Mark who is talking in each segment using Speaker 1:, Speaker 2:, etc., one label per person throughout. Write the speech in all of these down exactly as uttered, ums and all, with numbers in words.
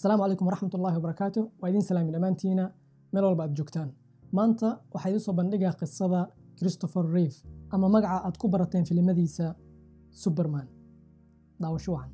Speaker 1: السلام عليكم ورحمة الله وبركاته وإذن سلام الأمانتينا ملول بعد جوكتان مانتا وحيدو سو بندقى قصة كريستوفر ريف أما مقعة أتكبرتين في المديسة سوبرمان داو شوعا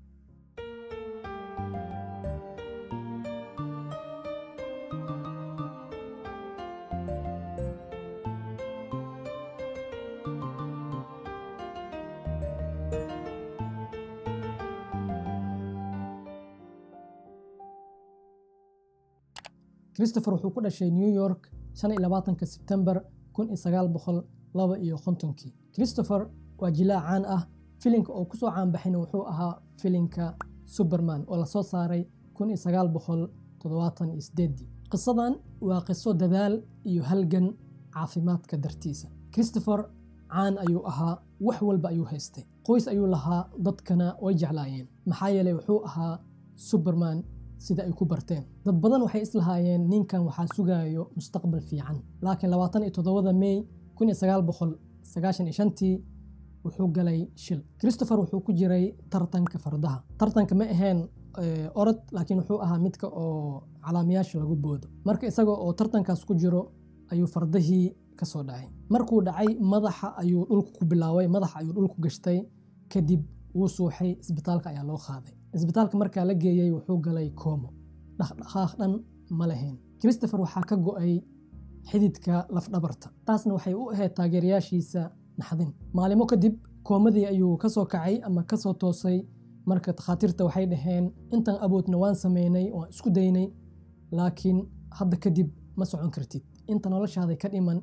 Speaker 1: كريستوفر wuxuu ku dhashay New York shan iyo labaatanka September kun iyo sagaal boqol laba iyo kontonkii. Christopher waa jilaa caan ah. Filimka oo ku soo caan baxay wuxuu ahaa filimka Superman oo la soo saaray kun iyo sagaal boqol toddobaatan iyo siddeed. Qisadan waa qiso dadaal iyo halgan caafimaadka dartiisa. Christopher caan ayuu ahaa, wax walba ayuu haystay. Qoys ayuu lahaa, dadkana way jeclaayeen. Maxaa yeelay wuxuu ahaa Superman sida ay ku barteen. Dad badan waxay islahaayeen ninkan waxaa sugayo mustaqbal fiican. Laakiin labaatan iyo toddobada May kun iyo sagaal boqol sagaashan iyo shantii wuxuu galay shil. Christopher wuxuu ku jiray tartanka fardaha. Tartanka ma ahayn orod, laakiin wuxuu ahaa midka oo calaamayaasha lagu boodo. Marka isagoo oo tartankaas ku jiro ayuu fardahii ka soo dhacay. Markuu dhacay madaxa ayuu dhulku ku bilaaway, madaxa ayuu dhulku gashtay, kadib wuu suuxay, isbitaalka ayaa loo qaaday. isbitaalka markaa la geeyay wuxuu galay koomo, dhaqdhaqaaq dhan ma lahayn. Christopher waxaa ka go'ay xididka lafdhabarta, taasna waxay u ahayd taageerayaashiisa naxdin. maalimo kadib koomadii ayuu ka soo kacay ama ka soo toosay. marka takhaatiirta waxay dhaheen intan awoodna waan sameynay, waan isku daynay, laakiin hadda kadib ma socon kartid. inta noloshaada ka dhiman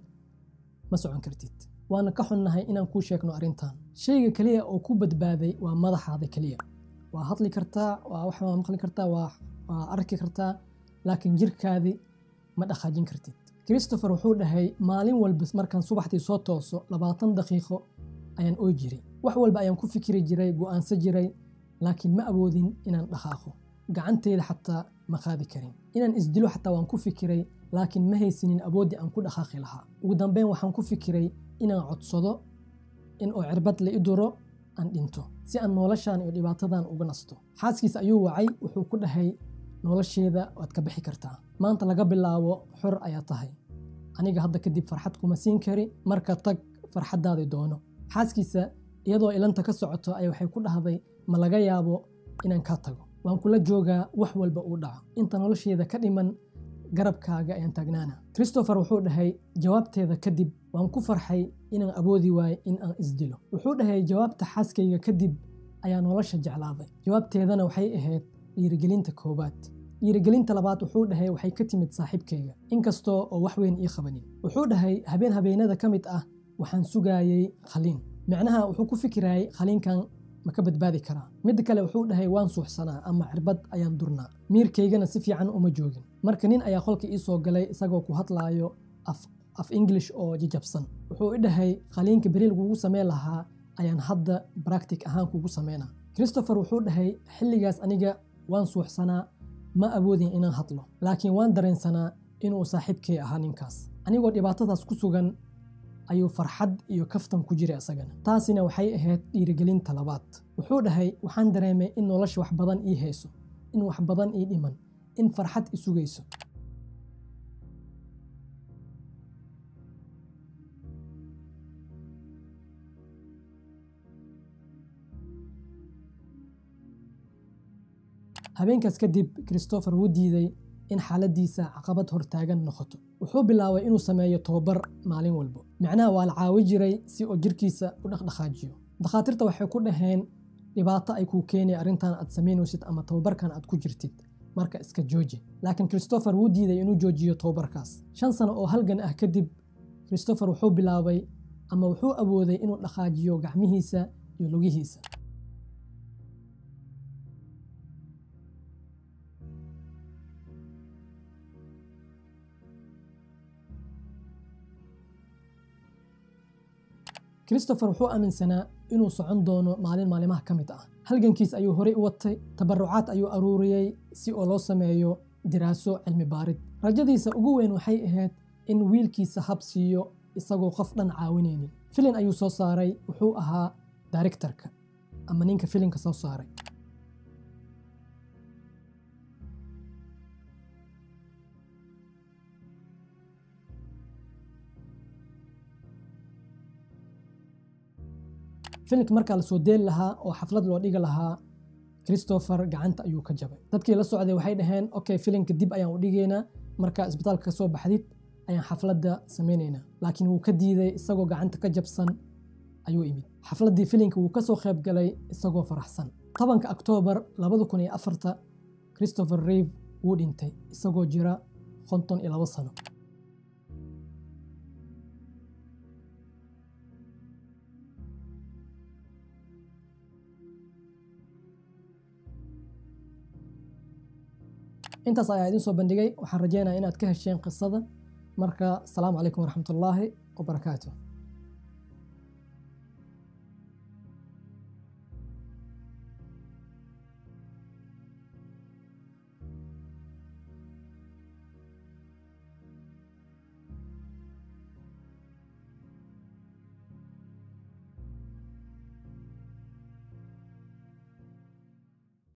Speaker 1: ma socon kartid. waana ka xunnahay inaan kuu sheegno arrintan. shayga kaliya oo ku badbaaday waa madaxaada kaliya. waa hadli kartaa, waa wax ma maqli kartaa, waa waa arki kartaa, laakiin jirkaadi ma dhaqaajin kartid. Christopher wuxuu dhahay maalin walba markaan subaxdii soo tooso labaatan daqiiqo ayaan oo jiray. wax walba ayaan ku fikiri jiray, go'aansan jiray, laakiin ma awoodin inaan dhaqaaqo. gacanteyda xataa ma qaadi karin. inaan isdilo xataa waan ku fikiray, laakiin ma haysanin awoodii aan ku dhaqaaqi lahaa. ugu dambeyn waxaan ku fikiray inaan codsado in oo cirbad la i duro aan dhinto si aan noloshaan iyo dhibaatadan uga nasto. xaaskiisa ayuu wacay, wuxuu ku dhahay nolosheeda waad ka bixi kartaa. maanta laga bilaabo xor ayaa tahay. aniga hadda kadib farxad kuma siin kari, marka tag farxadaada doono. xaaskiisa iyadoo ilanta ka socoto ay waxay ku dhahday ma laga yaabo inaan ka tago. waan kula joogaa wax walba uu dhaco. inta nolosheeda ka dhiman garabkaaga ayaan taagnaana. Christopher wuxuu dhahay jawaabteeda kadib waan ku farxay inaan awoodi waayo in aan isdilo. wuxuu dhahay jawaabta xaaskayga kadib ayaa nolosha jeclaaday. jawaabteedana waxay ahayd dhiirigelinta koobaad. dhiirigelinta labaad wuxuu dhahay waxay ka timid saaxiibkayga, inkastoo oo wax weyn ii qabanin. wuxuu dhahay habeen habeenada ka mid ah waxaan sugayay khaliin. macnaha wuxuu ku fikirayay khaliinkan ma ka badbaadi karaa. mid kale wuxuu dhahay waan suuxsanaa ama cirbad ayaan durnaa. miirkaygana si fiican uma joogin. marka nin ayaa qolka ii soo galay isagoo ku hadlaayo af af English oo jajabsan. wuxuu i dhahay khaliinka beri lagugu sameyn lahaa ayaan hadda practic ahaan kugu sameynaa. Christopher wuxuu dhahay xilligaas aniga waan suuxsanaa, ma awoodin inaan hadlo, laakiin waan dareensanaa inuu saaxiibkay ahaa ninkaas. anigoo dhibaatadaas ku sugan ayuu farxad iyo kaftan ku jiray asagana. taasina waxay ahayd dhiirigelinta labaad. wuxuu dhahay waxaan dareemay in nolosha wax badan ii hayso, in wax badan ii dhiman, in farxad i sugayso. habeenkaas kadib Christopher wuu diiday in xaaladiisa caqabad hortaagan noqoto. wuxuu bilaabay inuu sameeyo tababar maalin walba. macnaha waa la caawi jiray si oo jirkiisa u dhaqdhaqaajiyo. dhakhaatiirta waxay ku dhaheen dhibaato ay kuu keenay arrintan aad samaynaysid ama tababarkan aad ku jirtid, marka iska jooji. laakiin Christopher wuu diiday inuu joojiyo tababarkaas. shan sano oo halgan ah kadib Christopher wuxuu bilaabay ama wuxuu awooday inuu dhaqaajiyo gacmihiisa iyo lugihiisa. Christopher wuxuu aaminsanaa inuu socon doono maalin maalimaha ka mid ah. halgankiis ayuu horey u watay, tabarucaad ayuu aruuriyay si oo loo sameeyo diraaso cilmi baarid. rajadiisa ugu weyn waxay ahayd in wiilkiisa hab siiyo isagoo qof dhan caawinaynin. filin ayuu soo saaray, wuxuu ahaa directorka ama ninka filinka soo saaray. filimka markaa la soo deen lahaa oo xaflad loo dhigi lahaa Christopher gacanta ayuu ka jabay. Dadkii la socday waxay dhaheen okay filimka dib ayaan u dhigaynaa marka isbitaalka ka soo baxdid ayaan xafladda sameynaynaa, laakiin wuu ka diiday isagoo gacanta ka jabsan ayuu imid. xafladdii filimka wuu ka soo qayb galay isagoo faraxsan. tobanka Oktoobar labada kun iyo afarta Christopher Reeve wuu dhintay isagoo jira konton iyo laba sano. intaas ayaa idin soo bandhigay. waxaan rajeynayaa inaad ka hesheen qisada. marka assalaamu calaykum waraxmatullaahi wabarakaatuh.